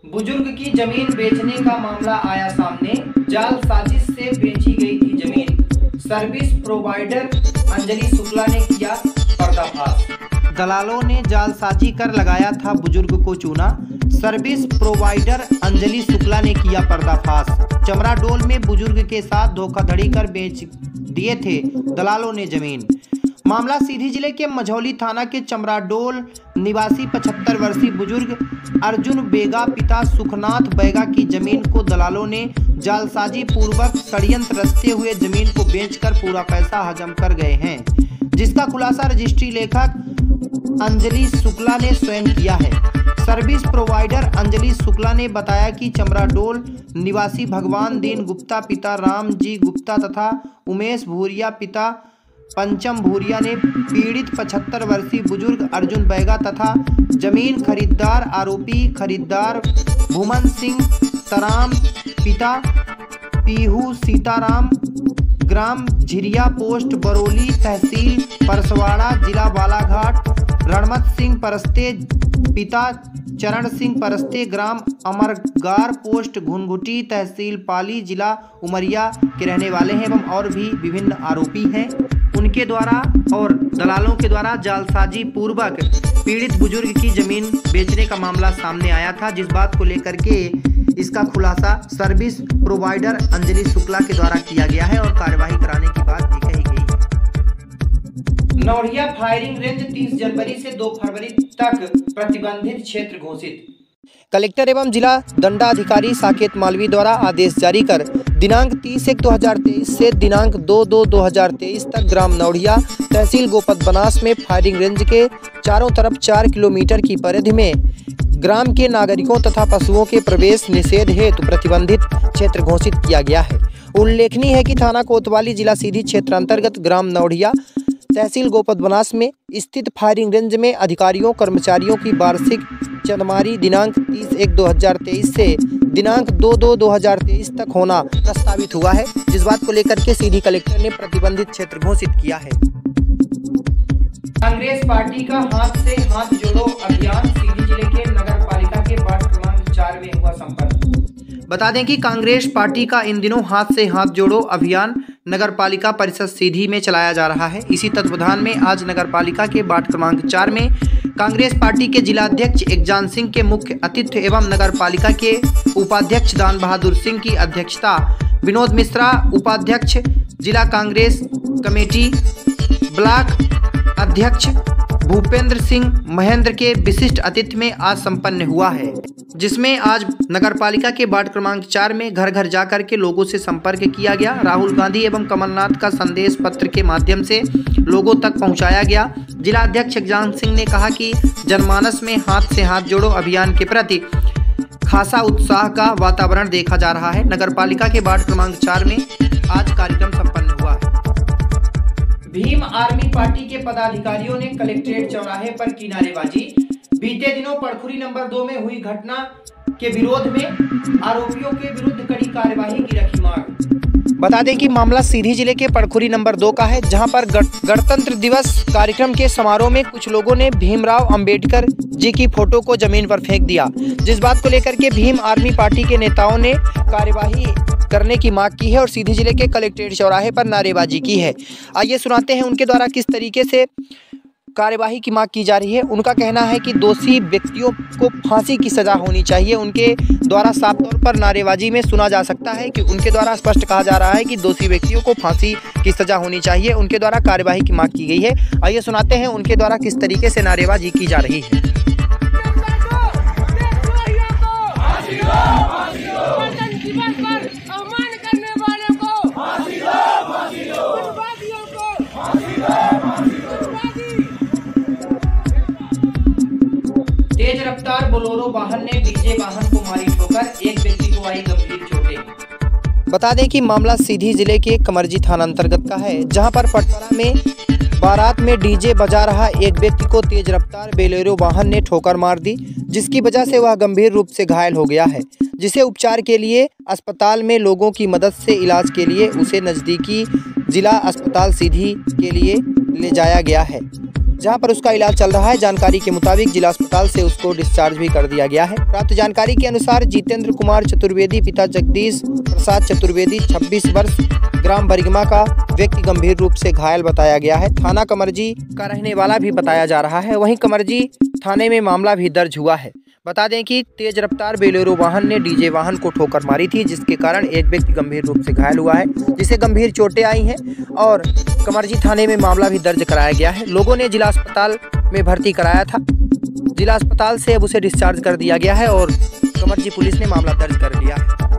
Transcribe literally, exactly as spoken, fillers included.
बुजुर्ग की जमीन बेचने का मामला आया सामने। जाल साजिश से बेची गई थी जमीन। सर्विस प्रोवाइडर अंजलि शुक्ला ने किया पर्दाफाश। दलालों ने जालसाजी कर लगाया था बुजुर्ग को चूना। सर्विस प्रोवाइडर अंजलि शुक्ला ने किया पर्दाफाश। चमराडोल में बुजुर्ग के साथ धोखाधड़ी कर बेच दिए थे दलालों ने जमीन। मामला सीधी जिले के मझौली थाना के चमराडोल निवासी पचहत्तर वर्षीय बुजुर्ग अर्जुन बेगा पिता सुखनाथ बेगा की जमीन को दलालों ने जालसाजी पूर्वक षड्यंत्र रचते हुए जमीन को बेचकर पूरा पैसा हजम कर गए हैं, जिसका खुलासा रजिस्ट्री लेखक अंजलि शुक्ला ने स्वयं किया है। सर्विस प्रोवाइडर अंजलि शुक्ला ने बताया कि चमराडोल निवासी भगवान दीन गुप्ता पिता राम जी गुप्ता तथा उमेश भूरिया पिता पंचम भूरिया ने पीड़ित पचहत्तर वर्षीय बुजुर्ग अर्जुन बैगा तथा जमीन खरीदार आरोपी खरीदार भूमन सिंह तराम पिता पीहू सीताराम ग्राम झिरिया पोस्ट बरौली तहसील परसवाड़ा जिला बालाघाट रणमत सिंह परस्ते पिता चरण सिंह परस्ते ग्राम अमरगार पोस्ट घुनघुटी तहसील पाली जिला उमरिया के रहने वाले हैं एवं और भी विभिन्न आरोपी हैं। उनके द्वारा और दलालों के द्वारा जालसाजी पूर्वक पीड़ित बुजुर्ग की जमीन बेचने का मामला सामने आया था, जिस बात को लेकर के इसका खुलासा सर्विस प्रोवाइडर अंजलि शुक्ला के द्वारा किया गया है और कार्यवाही कराने की बात भी कही गई है। नौरिया फायरिंग रेंज तीस जनवरी से दो फरवरी तक प्रतिबंधित क्षेत्र घोषित। कलेक्टर एवं जिला दंडाधिकारी साकेत मालवी द्वारा आदेश जारी कर दिनांक तीस एक दो हज़ार तेईस से दिनांक दो दो दो हज़ार तेईस तक ग्राम नौड़िया तहसील गोपद बनास में फायरिंग रेंज के चारों तरफ चार किलोमीटर की परिधि में ग्राम के नागरिकों तथा पशुओं के प्रवेश निषेध हेतु प्रतिबंधित क्षेत्र घोषित किया गया है। उल्लेखनीय है कि थाना कोतवाली जिला सीधी क्षेत्र अंतर्गत ग्राम नौड़िया तहसील गोपद बनास में स्थित फायरिंग रेंज में अधिकारियों कर्मचारियों की वार्षिक चंदमारी दिनांक तीस एक दो हज़ार तेईस से दिनांक दो दो दो हज़ार तेईस तक होना प्रस्तावित हुआ है, जिस बात को लेकर के सीधी कलेक्टर ने प्रतिबंधित क्षेत्र घोषित किया है। कांग्रेस पार्टी का हाथ से हाथ जोड़ो अभियान सीधी जिले के नगर पालिका के वार्ड क्रमांक चार में हुआ संपन्न। बता दें कि कांग्रेस पार्टी का इन दिनों हाथ से हाथ जोड़ो अभियान नगर पालिका परिषद सीधी में चलाया जा रहा है। इसी तत्वावधान में आज नगर पालिका के वार्ड क्रमांक चार में कांग्रेस पार्टी के जिलाध्यक्ष एकजान सिंह के मुख्य अतिथि एवं नगर पालिका के उपाध्यक्ष दान बहादुर सिंह की अध्यक्षता, विनोद मिश्रा उपाध्यक्ष, जिला कांग्रेस कमेटी ब्लॉक अध्यक्ष भूपेंद्र सिंह महेंद्र के विशिष्ट अतिथि में आज संपन्न हुआ है, जिसमें आज नगर पालिका के वार्ड क्रमांक चार में घर घर जाकर के लोगों से संपर्क किया गया। राहुल गांधी एवं कमलनाथ का संदेश पत्र के माध्यम से लोगों तक पहुंचाया गया। जिला अध्यक्ष एकजान सिंह ने कहा कि जनमानस में हाथ से हाथ जोड़ो अभियान के प्रति खासा उत्साह का वातावरण देखा जा रहा है। नगर पालिका के वार्ड क्रमांक चार में आज कार्यक्रम संपन्न हुआ है। भीम आर्मी पार्टी के पदाधिकारियों ने कलेक्ट्रेट चौराहे पर की नारेबाजी। बीते दिनों पड़खुरी नंबर दो में हुई घटना के विरोध में आरोपियों के विरुद्ध कड़ी कार्यवाही की रखी मांग। बता दें कि मामला सीधी जिले के पड़खुरी नंबर दो का है, जहां पर गणतंत्र दिवस कार्यक्रम के समारोह में कुछ लोगों ने भीमराव अंबेडकर जी की फोटो को जमीन पर फेंक दिया, जिस बात को लेकर के भीम आर्मी पार्टी के नेताओं ने कार्यवाही करने की मांग की है और सीधी जिले के कलेक्ट्रेट चौराहे पर नारेबाजी की है। आइए सुनाते हैं उनके द्वारा किस तरीके से कार्यवाही की मांग की जा रही है। उनका कहना है कि दोषी व्यक्तियों को फांसी की सजा होनी चाहिए। उनके द्वारा साफ तौर पर नारेबाजी में सुना जा सकता है कि उनके द्वारा स्पष्ट कहा जा रहा है कि दोषी व्यक्तियों को फांसी की सजा होनी चाहिए। उनके द्वारा कार्यवाही की मांग की गई है। आइए सुनाते हैं उनके द्वारा किस तरीके से नारेबाजी की जा रही है। तेज रफ्तार बोलेरो वाहन ने डीजे वाहन को मारी ठोकर, एक व्यक्ति को आई गंभीर चोटें। बता दें कि मामला सीधी जिले के कमरजी थाना अंतर्गत का है, जहां पर पटवारा में बारात में डीजे बजा रहा एक व्यक्ति को तेज रफ्तार बोलेरो वाहन ने ठोकर मार दी, जिसकी वजह से वह गंभीर रूप से घायल हो गया है, जिसे उपचार के लिए अस्पताल में लोगों की मदद से इलाज के लिए उसे नज़दीकी जिला अस्पताल सीधी के लिए ले जाया गया है। जहां पर उसका इलाज चल रहा है। जानकारी के मुताबिक जिला अस्पताल से उसको डिस्चार्ज भी कर दिया गया है। प्राप्त जानकारी के अनुसार जितेंद्र कुमार चतुर्वेदी पिता जगदीश प्रसाद चतुर्वेदी छब्बीस वर्ष ग्राम बरिगमा का व्यक्ति गंभीर रूप से घायल बताया गया है। थाना कमरजी का रहने वाला भी बताया जा रहा है। वहीं कमरजी थाने में मामला भी दर्ज हुआ है। बता दें कि तेज रफ्तार बोलेरो वाहन ने डीजे वाहन को ठोकर मारी थी, जिसके कारण एक व्यक्ति गंभीर रूप से घायल हुआ है, जिसे गंभीर चोटें आई हैं और कमरजी थाने में मामला भी दर्ज कराया गया है। लोगों ने जिला अस्पताल में भर्ती कराया था। जिला अस्पताल से अब उसे डिस्चार्ज कर दिया गया है और कमरजी पुलिस ने मामला दर्ज कर लिया है।